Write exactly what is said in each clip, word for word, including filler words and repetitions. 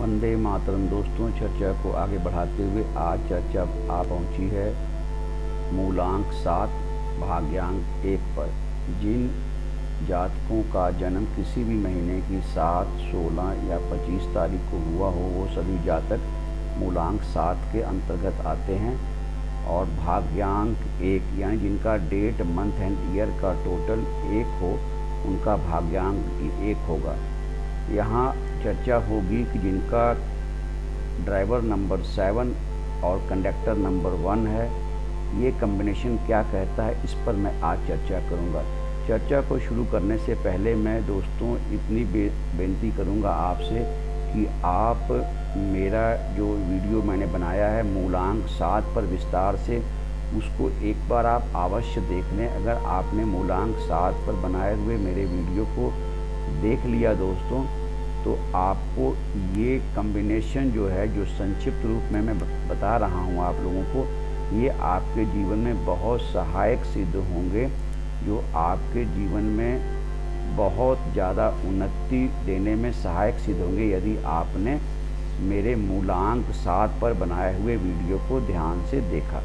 वंदे मातरम। दोस्तों, चर्चा को आगे बढ़ाते हुए आज चर्चा आ पहुंची है मूलांक सात भाग्यांक एक पर। जिन जातकों का जन्म किसी भी महीने की सात, सोलह या पच्चीस तारीख को हुआ हो, वो सभी जातक मूलांक सात के अंतर्गत आते हैं। और भाग्यांक एक यानी जिनका डेट, मंथ एंड ईयर का टोटल एक हो, उनका भाग्यांक एक होगा। यहाँ चर्चा होगी कि जिनका ड्राइवर नंबर सेवन और कंडक्टर नंबर वन है, ये कम्बिनेशन क्या कहता है, इस पर मैं आज चर्चा करूँगा। चर्चा को शुरू करने से पहले मैं दोस्तों इतनी बे, बेनती करूँगा आपसे कि आप मेरा जो वीडियो मैंने बनाया है मूलांक सात पर विस्तार से, उसको एक बार आप अवश्य देख लें। अगर आपने मूलांक सात पर बनाए हुए मेरे वीडियो को देख लिया दोस्तों, तो आपको ये कम्बिनेशन जो है, जो संक्षिप्त रूप में मैं बता रहा हूँ आप लोगों को, ये आपके जीवन में बहुत सहायक सिद्ध होंगे, जो आपके जीवन में बहुत ज़्यादा उन्नति देने में सहायक सिद्ध होंगे यदि आपने मेरे मूलांक सात पर बनाए हुए वीडियो को ध्यान से देखा।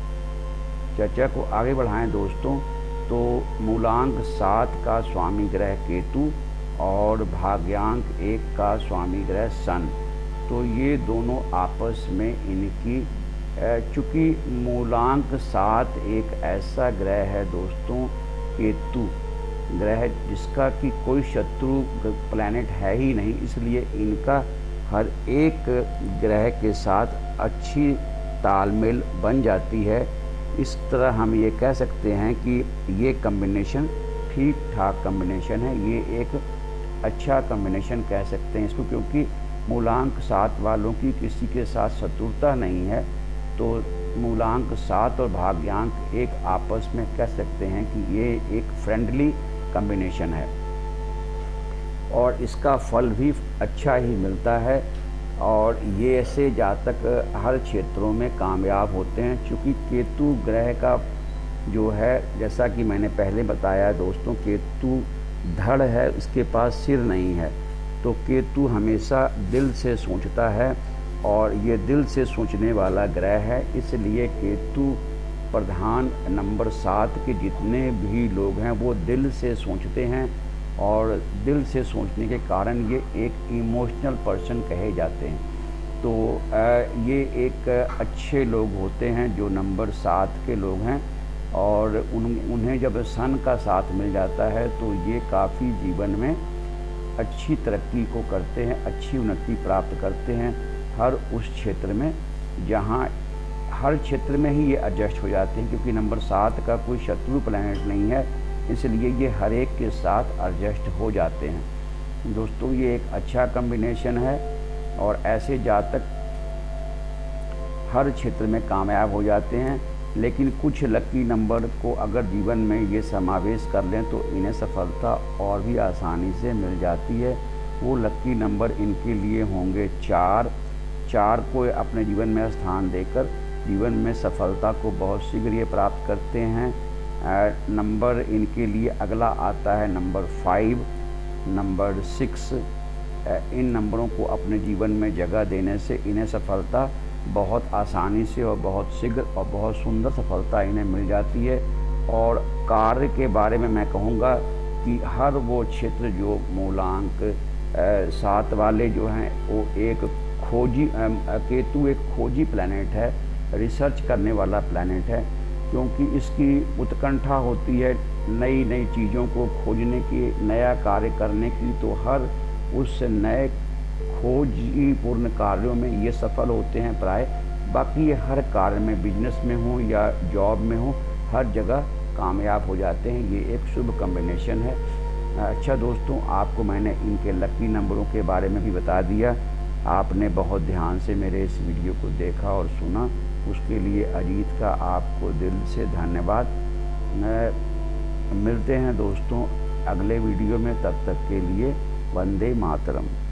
चर्चा को आगे बढ़ाएं दोस्तों। तो मूलांक सात का स्वामी ग्रह केतु और भाग्यांक एक का स्वामी ग्रह सन, तो ये दोनों आपस में इनकी, चूँकि मूलांक सात एक ऐसा ग्रह है दोस्तों, केतु ग्रह जिसका कि कोई शत्रु प्लैनेट है ही नहीं, इसलिए इनका हर एक ग्रह के साथ अच्छी तालमेल बन जाती है। इस तरह हम ये कह सकते हैं कि ये कम्बिनेशन ठीक ठाक कम्बिनेशन है, ये एक अच्छा कम्बिनेशन कह सकते हैं इसको, क्योंकि मूलांक सात वालों की किसी के साथ शत्रुता नहीं है। तो मूलांक सात और भाग्यांक एक आपस में कह सकते हैं कि ये एक फ्रेंडली कम्बिनेशन है और इसका फल भी अच्छा ही मिलता है। और ये ऐसे जातक हर क्षेत्रों में कामयाब होते हैं, क्योंकि केतु ग्रह का जो है, जैसा कि मैंने पहले बताया दोस्तों, केतु धड़ है, इसके पास सिर नहीं है। तो केतु हमेशा दिल से सोचता है और ये दिल से सोचने वाला ग्रह है, इसलिए केतु प्रधान नंबर सात के जितने भी लोग हैं वो दिल से सोचते हैं, और दिल से सोचने के कारण ये एक इमोशनल पर्सन कहे जाते हैं। तो ये एक अच्छे लोग होते हैं जो नंबर सात के लोग हैं, और उन उन्हें जब सन का साथ मिल जाता है तो ये काफ़ी जीवन में अच्छी तरक्की को करते हैं, अच्छी उन्नति प्राप्त करते हैं हर उस क्षेत्र में, जहाँ हर क्षेत्र में ही ये एडजस्ट हो जाते हैं, क्योंकि नंबर सात का कोई शत्रु प्लैनेट नहीं है, इसलिए ये हर एक के साथ एडजस्ट हो जाते हैं। दोस्तों, ये एक अच्छा कम्बिनेशन है और ऐसे जातक हर क्षेत्र में कामयाब हो जाते हैं। लेकिन कुछ लकी नंबर को अगर जीवन में ये समावेश कर लें तो इन्हें सफलता और भी आसानी से मिल जाती है। वो लकी नंबर इनके लिए होंगे चार। चार को अपने जीवन में स्थान देकर जीवन में सफलता को बहुत शीघ्र ये प्राप्त करते हैं। नंबर इनके लिए अगला आता है नंबर फाइव, नंबर सिक्स। इन नंबरों को अपने जीवन में जगह देने से इन्हें सफलता बहुत आसानी से और बहुत शीघ्र और बहुत सुंदर सफलता इन्हें मिल जाती है। और कार्य के बारे में मैं कहूँगा कि हर वो क्षेत्र जो मूलांक सात वाले जो हैं, वो एक खोजी, केतु एक खोजी प्लैनेट है, रिसर्च करने वाला प्लैनेट है, क्योंकि इसकी उत्कंठा होती है नई नई चीज़ों को खोजने की, नया कार्य करने की। तो हर उस नए खोजीपूर्ण कार्यों में ये सफल होते हैं प्राय। बाकी ये हर कार्य में, बिजनेस में हो या जॉब में हो, हर जगह कामयाब हो जाते हैं। ये एक शुभ कम्बिनेशन है। अच्छा दोस्तों, आपको मैंने इनके लकी नंबरों के बारे में भी बता दिया। आपने बहुत ध्यान से मेरे इस वीडियो को देखा और सुना, उसके लिए अजीत का आपको दिल से धन्यवाद। मिलते हैं दोस्तों अगले वीडियो में, तब तक के लिए वंदे मातरम।